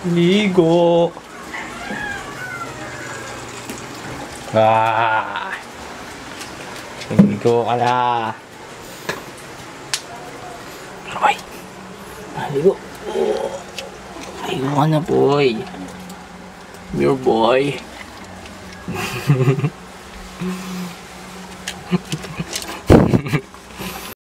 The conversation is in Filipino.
Ligo. Ligo ka na. Ay. Ligo. Ligo ka na, boy. Your boy.